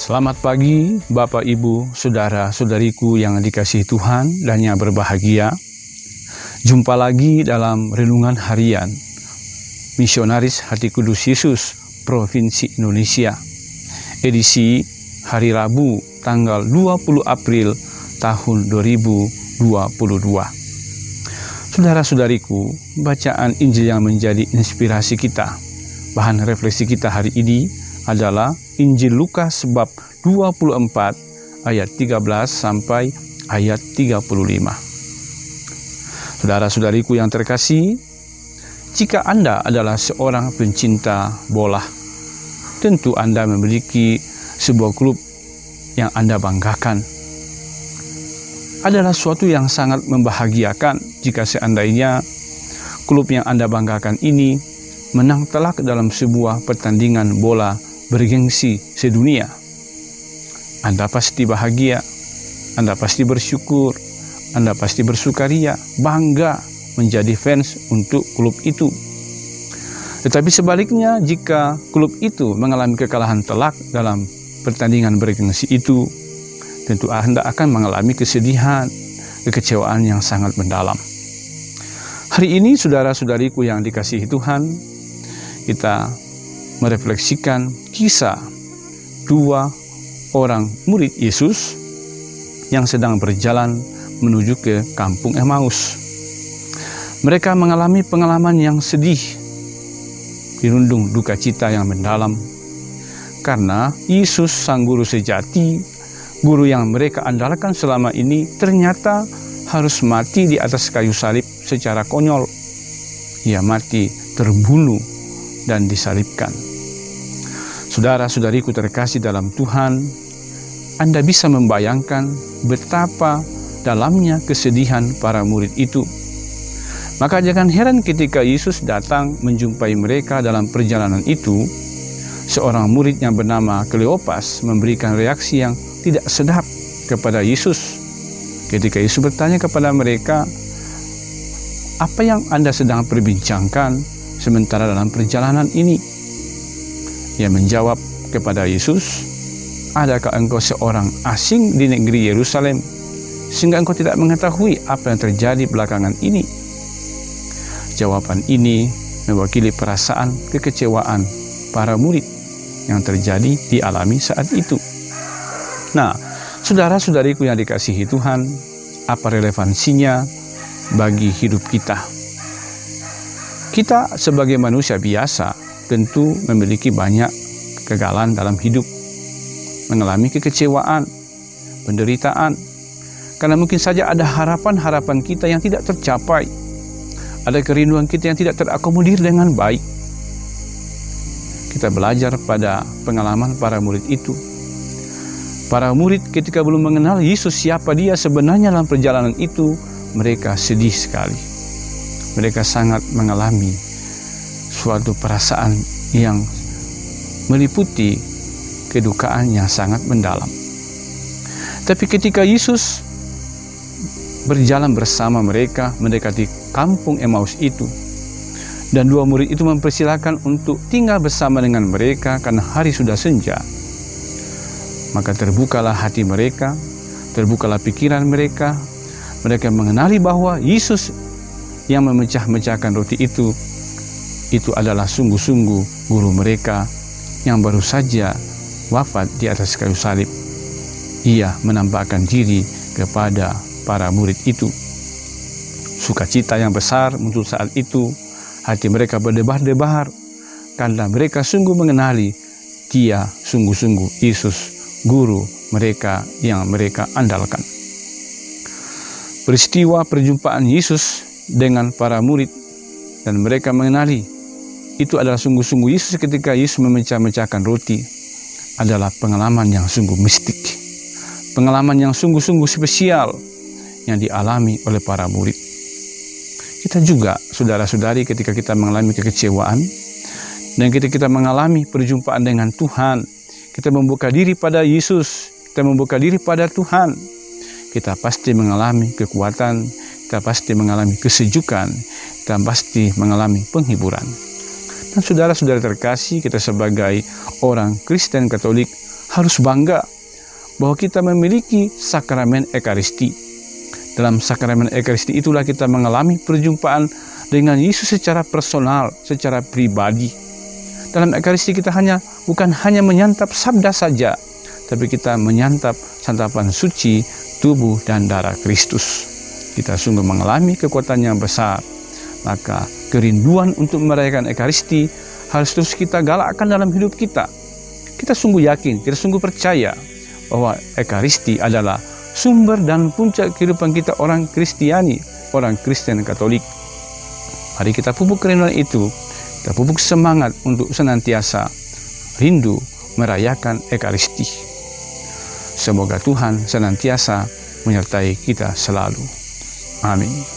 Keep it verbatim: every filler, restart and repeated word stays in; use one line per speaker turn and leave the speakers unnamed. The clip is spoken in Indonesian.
Selamat pagi Bapak, Ibu, Saudara-saudariku yang dikasihi Tuhan dan yang berbahagia. Jumpa lagi dalam Renungan Harian Misionaris Hati Kudus Yesus Provinsi Indonesia, edisi hari Rabu tanggal dua puluh April tahun dua ribu dua puluh dua. Saudara-saudariku, bacaan Injil yang menjadi inspirasi kita, bahan refleksi kita hari ini adalah Injil Lukas bab dua puluh empat ayat tiga belas sampai ayat tiga puluh lima. Saudara-saudariku yang terkasih, jika Anda adalah seorang pencinta bola, tentu Anda memiliki sebuah klub yang Anda banggakan. Adalah suatu yang sangat membahagiakan jika seandainya klub yang Anda banggakan ini menang telak dalam sebuah pertandingan bola bergengsi sedunia. Anda pasti bahagia, Anda pasti bersyukur, Anda pasti bersukaria, bangga menjadi fans untuk klub itu. Tetapi sebaliknya, jika klub itu mengalami kekalahan telak dalam pertandingan bergengsi itu, tentu Anda akan mengalami kesedihan, kekecewaan yang sangat mendalam. Hari ini, saudara-saudariku yang dikasihi Tuhan, kita merefleksikan kisah dua orang murid Yesus yang sedang berjalan menuju ke kampung Emmaus. Mereka mengalami pengalaman yang sedih, dirundung duka cita yang mendalam, karena Yesus sang guru sejati, guru yang mereka andalkan selama ini, ternyata harus mati di atas kayu salib secara konyol. Ia mati terbunuh dan disalibkan. Saudara-saudariku terkasih dalam Tuhan, Anda bisa membayangkan betapa dalamnya kesedihan para murid itu. Maka jangan heran ketika Yesus datang menjumpai mereka dalam perjalanan itu, seorang murid yang bernama Kleopas memberikan reaksi yang tidak sedap kepada Yesus. Ketika Yesus bertanya kepada mereka, "Apa yang Anda sedang perbincangkan sementara dalam perjalanan ini?" Ia menjawab kepada Yesus, "Adakah engkau seorang asing di negeri Yerusalem, sehingga engkau tidak mengetahui apa yang terjadi belakangan ini?" Jawaban ini mewakili perasaan kekecewaan para murid yang terjadi dialami saat itu. Nah, saudara-saudariku yang dikasihi Tuhan, apa relevansinya bagi hidup kita? Kita sebagai manusia biasa tentu memiliki banyak kegagalan dalam hidup, mengalami kekecewaan, penderitaan, karena mungkin saja ada harapan-harapan kita yang tidak tercapai, ada kerinduan kita yang tidak terakomodir dengan baik. Kita belajar pada pengalaman para murid itu. Para murid ketika belum mengenal Yesus siapa dia sebenarnya dalam perjalanan itu, mereka sedih sekali. Mereka sangat mengalami suatu perasaan yang meliputi kedukaan yang sangat mendalam. Tapi ketika Yesus berjalan bersama mereka mendekati kampung Emmaus itu, dan dua murid itu mempersilahkan untuk tinggal bersama dengan mereka karena hari sudah senja, maka terbukalah hati mereka, terbukalah pikiran mereka. Mereka mengenali bahwa Yesus yang memecah-mecahkan roti itu, itu adalah sungguh-sungguh guru mereka yang baru saja wafat di atas kayu salib. Ia menampakkan diri kepada para murid itu. Sukacita yang besar muncul saat itu. Hati mereka berdebar-debar karena mereka sungguh mengenali Dia sungguh-sungguh Yesus, guru mereka yang mereka andalkan. Peristiwa perjumpaan Yesus dengan para murid dan mereka mengenali itu adalah sungguh-sungguh Yesus ketika Yesus memecah-mecahkan roti, adalah pengalaman yang sungguh mistik, pengalaman yang sungguh-sungguh spesial yang dialami oleh para murid. Kita juga, saudara-saudari, ketika kita mengalami kekecewaan dan ketika kita mengalami perjumpaan dengan Tuhan, kita membuka diri pada Yesus, kita membuka diri pada Tuhan, kita pasti mengalami kekuatan, kita pasti mengalami kesejukan, kita pasti mengalami penghiburan. Dan saudara-saudara terkasih, kita sebagai orang Kristen Katolik harus bangga bahwa kita memiliki sakramen Ekaristi. Dalam sakramen Ekaristi itulah kita mengalami perjumpaan dengan Yesus secara personal, secara pribadi. Dalam Ekaristi kita hanya bukan hanya menyantap sabda saja, tapi kita menyantap santapan suci tubuh dan darah Kristus. Kita sungguh mengalami kekuatan yang besar. Maka kerinduan untuk merayakan Ekaristi harus terus kita galakkan dalam hidup kita. Kita sungguh yakin, kita sungguh percaya bahwa Ekaristi adalah sumber dan puncak kehidupan kita orang Kristiani, orang Kristen Katolik. Mari kita pupuk kerinduan itu, kita pupuk semangat untuk senantiasa rindu merayakan Ekaristi. Semoga Tuhan senantiasa menyertai kita selalu. Amin.